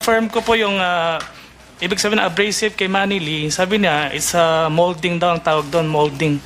kinonfirm ko po yung ibig sabihin na abrasive kay Manny Lee. Sabi niya, it's molding daw ang tawag doon, molding.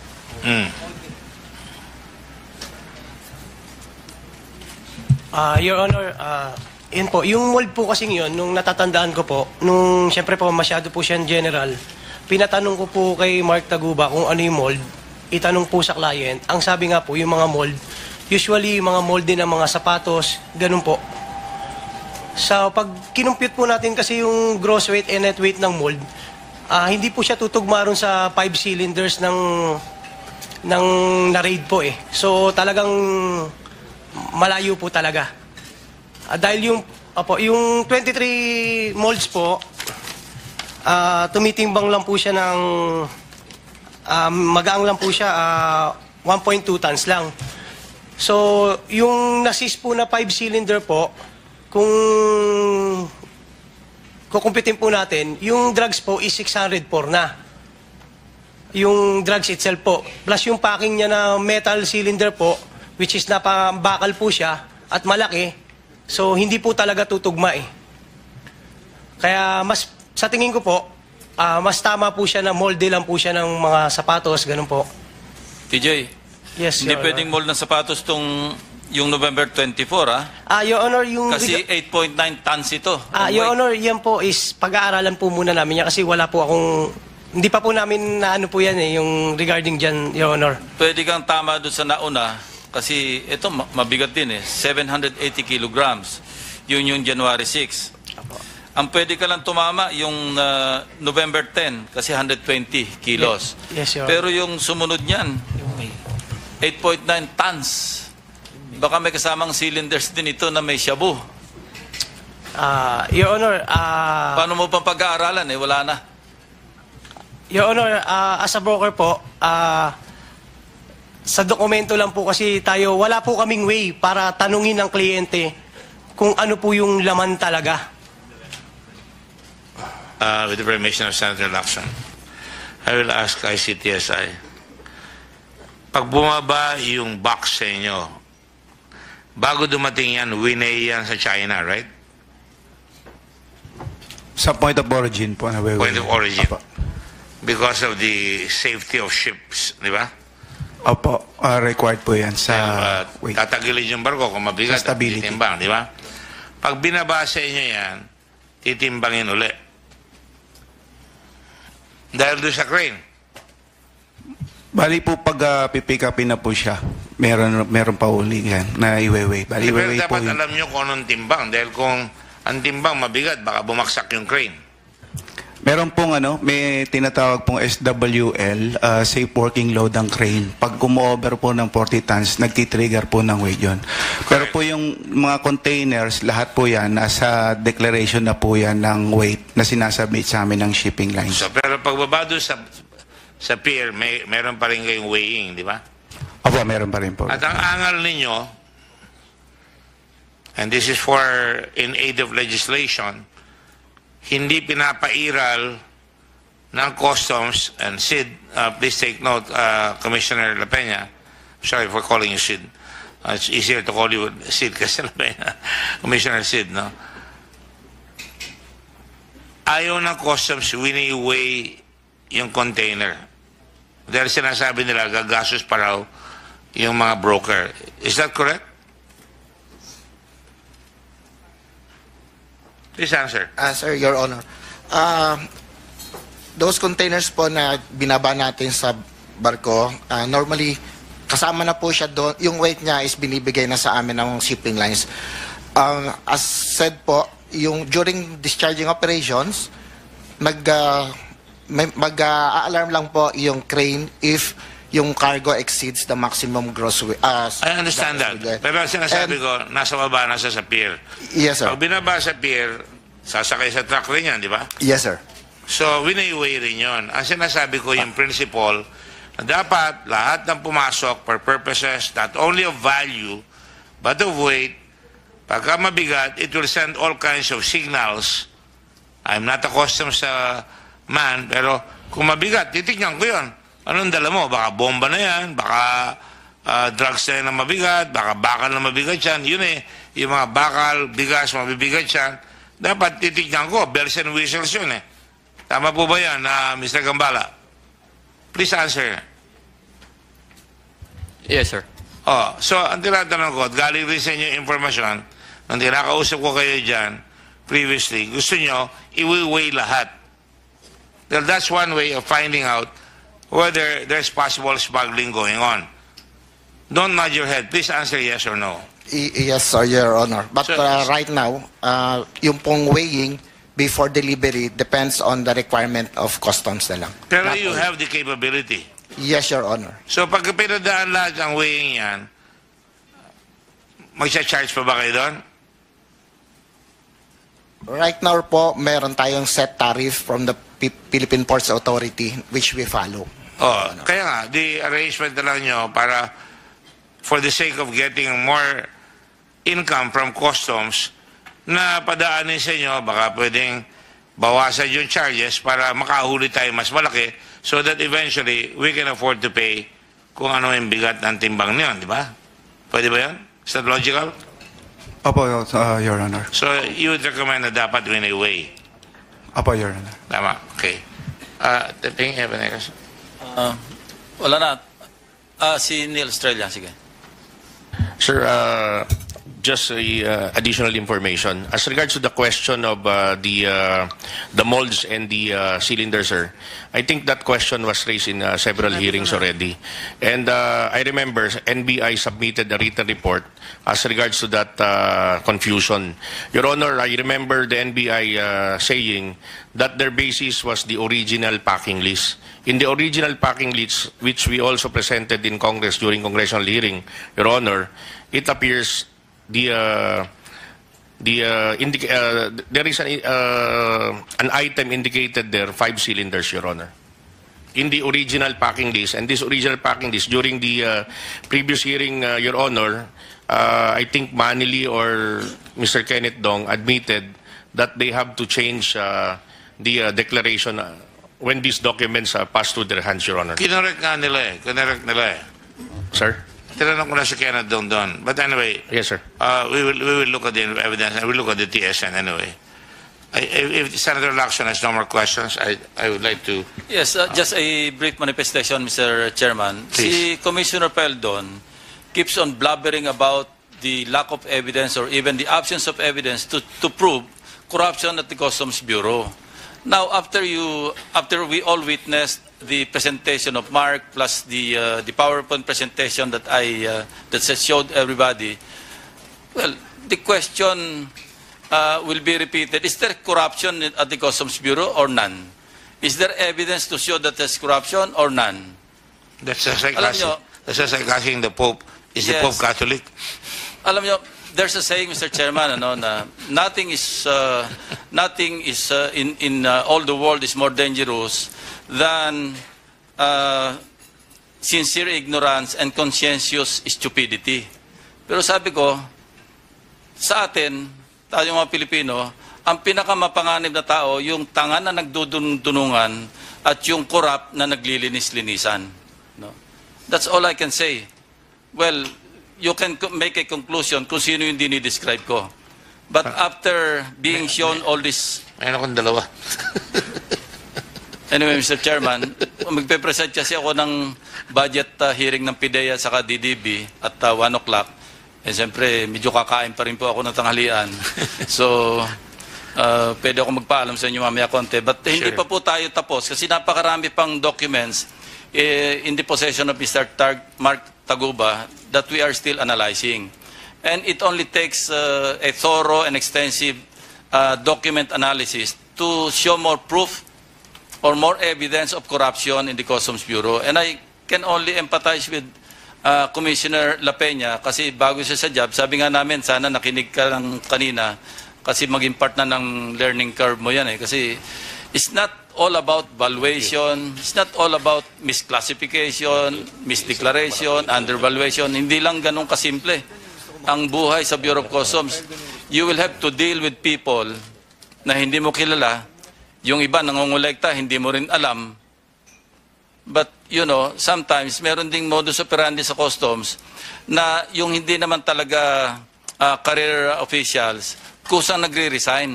Your Honor, yun po, yung mold po kasing yun, nung natatandaan ko po, nung siyempre po masyado po siyang general, pinatanong ko po kay Mark Taguba kung ano yung mold, itanong po sa client, ang sabi nga po, yung mga mold, usually yung mga mold din ng mga sapatos, ganun po. So, pag kinumpute po natin kasi yung gross weight and net weight ng mold, hindi po siya tutugma ron sa 5 cylinders ng na-raid po eh. So, talagang malayo po talaga. Dahil yung 23 molds po, tumitimbang lang po siya ng, magaang lang po siya, 1.2 tons lang. So, yung nasis po na 5 cylinder po, kung kukumpitin po natin, yung drugs po is 604 na. Yung drugs itself po. Plus yung packing niya na metal cylinder po, which is napabakal po siya at malaki. So, hindi po talaga tutugma eh. Kaya mas, sa tingin ko po, mas tama po siya na molde lang po siya ng mga sapatos, ganun po. TJ, Yes, hindi Your pwedeng mold ng sapatos yung November 24, Your Honor, yung... Kasi 8.9 tons ito. Your Honor, yan po is pag-aaralan po muna namin yan kasi wala po akong... Hindi pa po namin na ano po yan eh, yung regarding dyan, Your Honor. Pwede kang tama doon sa nauna kasi ito mabigat din eh. 780 kilograms. Yun yung January 6. Apo. Ang pwede ka lang tumama yung November 10 kasi 120 kilos. Yes, Your Honor. Pero yung sumunod niyan, 8.9 tons. Baka may kasamang cylinders din ito na may shabu. Your Honor, Paano mo pang pag-aaralan eh? Wala na. Your Honor, as a broker po, sa dokumento lang po kasi tayo, wala po kaming way para tanungin ng kliyente kung ano po yung laman talaga. With the permission of Senator Lacson, I will ask ICTSI. Pag bumaba yung box sa inyo, bago dumating yan, winay yan sa China, right? Sa point of origin po. Point of origin. Opo. Because of the safety of ships, di ba? Opo, required po yan sa weight. Tatagilid yung barko kung mabigat Sa stability. titimbang, di ba? Pag binaba sa inyo yan, titimbangin uli. Dahil doon sa crane. Bali po pag pipick upin na po siya, meron pa uli yan na iweweigh. Bali Pero iweweigh po dapat yun. alam nyo kung anong timbang. Dahil kung ang timbang mabigat, baka bumagsak yung crane. Meron pong may tinatawag pong SWL, safe working load ng crane. Pag kumo-over po ng 40 tons, nagtitrigger po ng weight yun. Pero po yung mga containers, lahat po yan, nasa declaration na po yan ng weight na sinasubmit sa amin ng shipping lines. So, pero pagbaba doon sa pier, meron pa rin kayong weighing, di ba? Opo, meron pa rin po. At ang angal ninyo, and this is for in aid of legislation, hindi pinapairal ng customs and SID. Please take note, Commissioner La Peña. Sorry for calling you SID. It's easier to call you SID kasi La Peña. Commissioner SID, no? Ayaw ng customs, wini-weigh yung container. Dahil sinasabi nila, gagastos pa raw yung mga broker. Is that correct? Please answer. Sir, Your Honor. Those containers po na binaba natin sa barko, normally, kasama na po siya doon. Yung weight niya is binibigay na sa amin ng shipping lines. As said po, yung during discharging operations, mag-alarm lang po yung crane if yung cargo exceeds the maximum gross weight. I understand that. Pero sinasabi ko, nasa baba, nasa sa pier. Yes, sir. Pag binaba sa pier, sasakay sa truck rin yan, di ba? Yes, sir. So, winay-weigh rin yun. Ang sinasabi ko, yung principle, na dapat lahat ng pumasok for purposes not only of value, but of weight, pagka mabigat, it will send all kinds of signals. I'm not accustomed sa man, pero kung mabigat, titignan ko yun. Anong dala mo? Baka bomba na yan, baka drugs na yan na mabigat, baka bakal na mabigat yan. Yun eh, yung mga bakal, bigas, mabibigat yan. dapat titignan ko, bells and whistles yun eh. Tama po ba yan, Mr. Gambala? Please answer. Yes, sir. Oh, so ang tinatanong ko, at galing rin sa inyo informasyon, nang tinakausap ko kayo dyan previously, gusto nyo, i-weigh lahat. Well, that's one way of finding out whether there's possible smuggling going on. Don't nod your head. Please answer yes or no. Yes, sir, Your Honor. But So- right now, yung pong weighing before delivery depends on the requirement of customs na lang. Pero Not you only- have the capability. Yes, Your Honor. So pag pinadaan lahat ng weighing yan, magsa-charge pa ba kayo doon? Right now po, meron tayong set tariff from the Philippine Ports Authority which we follow. Oh, kaya nga, the arrangement na lang nyo para for the sake of getting more income from customs na padaanin sa inyo, baka pwedeng bawasan yung charges para makahuli tayo mas malaki so that eventually we can afford to pay kung ano yung bigat ng timbang niyon, di ba? Pwede ba yan? Is that logical? Opo, Your Honor. So you would recommend na dapat weigh. Opo, Your Honor. Tama, okay. Teping, Ebenezer. Wala na. Si Neil Estrella, sige. Sir, just additional information. As regards to the question of the molds and the cylinders, sir, I think that question was raised in several hearings already. And I remember NBI submitted a written report as regards to that confusion. Your Honor, I remember the NBI saying that their basis was the original packing list. In the original packing list, which we also presented in Congress during congressional hearing, Your Honor, it appears there is an item indicated there, 5 cylinders, Your Honor, in the original packing list. And this original packing list, during the previous hearing, Your Honor, I think Manili or Mr. Kenneth Dong admitted that they have to change the declaration when these documents pass through their hands, Your Honor. Kinorek nga nila eh. Kinorek nila eh. Sir? Tinanong ko na si Kenneth doon. But anyway, Yes, sir. we will look at the evidence and we'll look at the TSN anyway. If Senator Lacson has no more questions, I would like to... Yes, just a brief manifestation, Mr. Chairman. Please. Si Commissioner Peldon keeps on blabbering about the lack of evidence or even the absence of evidence to prove corruption at the Customs Bureau. Now, after we all witnessed the presentation of Mark plus the PowerPoint presentation that that showed everybody, well, the question will be repeated: is there corruption at the Customs Bureau or none? Is there evidence to show that there's corruption or none? That's just like Alam nyo- asking the Pope. Is the Yes. Pope Catholic? Alam nyo, there's a saying, Mr. Chairman, na nothing is in all the world is more dangerous than sincere ignorance and conscientious stupidity. Pero sabi ko, sa atin, tayong mga Pilipino, ang pinakamapanganib na tao, yung tanga na nagdudunungan at yung korap na naglilinis-linisan. No? That's all I can say. Well, you can make a conclusion kung sino yung dinidescribe ko. But after being shown all this... Mayroon akong dalawa. Anyway, Mr. Chairman, magpe-present kasi ako ng budget hearing ng PIDEA saka DDB at 1 o'clock. Eh, siyempre, medyo kakain pa rin po ako ng tanghalian. So, pwede ako magpaalam sa inyo mamaya konti. But hindi Sure. pa po tayo tapos kasi napakarami pang documents in the possession of Mr. Mark Taguba that we are still analyzing. And it only takes a thorough and extensive document analysis to show more proof or more evidence of corruption in the Customs Bureau. And I can only empathize with Commissioner La Peña kasi bago siya sa job, sabi nga namin, sana nakinig ka lang kanina kasi maging part na ng learning curve mo yan eh. Kasi it's not all about valuation, it's not all about misclassification, misdeclaration, undervaluation. Hindi lang ganun kasimple ang buhay sa Bureau of Customs. You will have to deal with people na hindi mo kilala. Yung iba nangongolekta, hindi mo rin alam. But, you know, sometimes meron ding modus operandi sa customs na yung hindi naman talaga career officials kusang nagre-resign.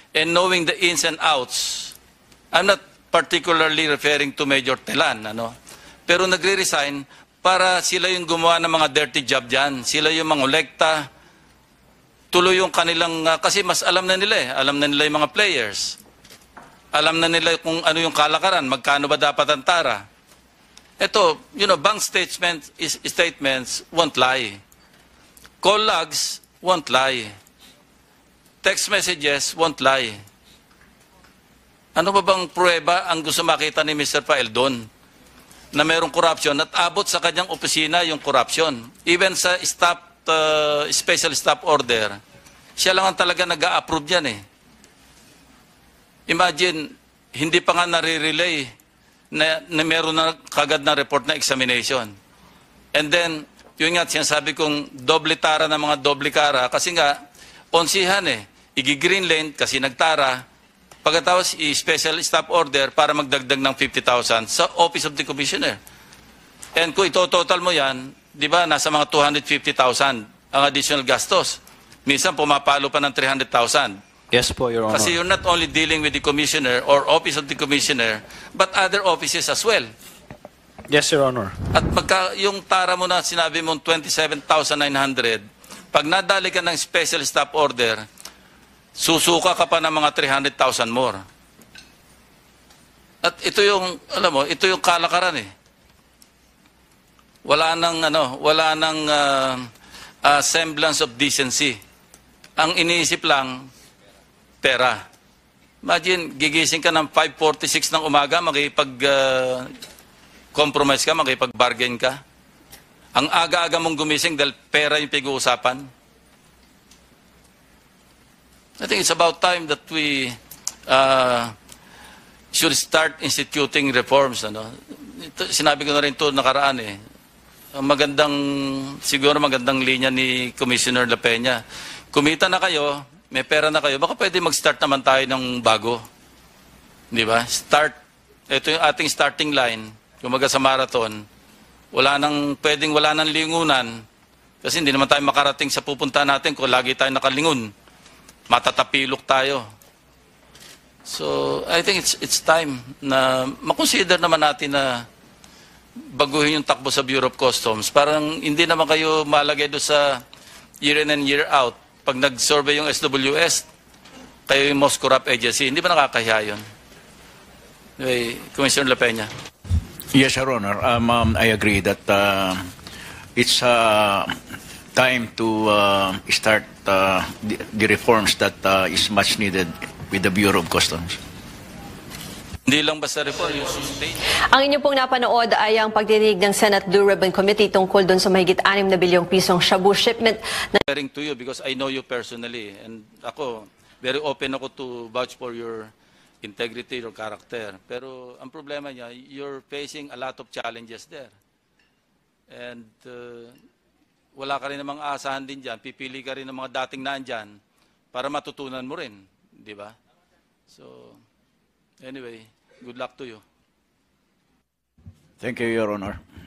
and knowing the ins and outs, I'm not particularly referring to Major Telan, ano? Pero nagre-resign para sila yung gumawa ng mga dirty job dyan. Sila yung mangolekta, tuloy yung kanilang, kasi mas alam na nila eh. Alam na nila yung mga players. Alam na nila kung ano yung kalakaran, magkano ba dapat ang tara. Ito, bank statements won't lie. Call logs won't lie. Text messages won't lie. Ano ba bang pruweba ang gusto makita ni Mr. Pael doon? Na mayroong corruption at abot sa kanyang opisina yung corruption. Even sa special staff order, siya lang ang talaga nag-a-approve yan eh. Imagine, hindi pa nga nare-relay na meron na kagad na report na examination. And then, yun nga, sinasabi kong doble tara ng mga doble kara kasi nga, onsihan eh. Igi-green lane kasi nagtara. Pagkatapos, i-special staff order para magdagdag ng 50,000 sa Office of the Commissioner. And kung ito-total mo yan, di ba, nasa mga 250,000 ang additional gastos. Minsan, pumapalo pa ng 300,000. Yes po, Your Honor. Kasi you're not only dealing with the Commissioner or Office of the Commissioner, but other offices as well. Yes, Your Honor. At yung tara mo na sinabi mong 27,900, pag nadali ka ng special staff order, susuka ka pa ng mga 300,000 more. At ito yung, alam mo, ito yung kalakaran eh. Wala nang semblance of decency. Ang iniisip lang, pera. Imagine, gigising ka ng 5:46 ng umaga, makipag-compromise ka, makipag-bargain ka. Ang aga-aga mong gumising dahil pera yung pag-uusapan. I think it's about time that we should start instituting reforms. Ito, sinabi ko na rin ito nakaraan eh. Siguro magandang linya ni Commissioner La Peña. Kumita na kayo, may pera na kayo, baka pwede mag-start naman tayo ng bago. Di ba? Ito yung ating starting line, kumaga sa marathon, wala nang lingunan, kasi hindi naman tayo makarating sa pupunta natin kung lagi tayo nakalingon. Matatapilok tayo. So, I think it's time na makonsider naman natin na baguhin yung takbo sa Bureau of Customs. Parang hindi naman kayo malagay doon sa year in and year out. Pag nag-survey yung SWS, kayo yung most corrupt agency. Hindi ba nakakahiya yun? Anyway, Commissioner La Peña. Yes, Your Honor. I agree that it's time to start the reforms that is much needed with the Bureau of Customs. Hindi lang basta reform, yung sustain. Ang inyo pong napanood ay ang pagdinig ng Senate Blue Ribbon Committee tungkol doon sa mahigit 6 na bilyong pisong shabu shipment. Referring to you because I know you personally and ako, very open ako to vouch for your integrity or character. Pero ang problema niya, you're facing a lot of challenges there. And wala ka rin namang aasahan din dyan. Pipili ka rin ng mga dating naandyan para matutunan mo rin. Di ba? So, anyway, good luck to you. Thank you, Your Honor.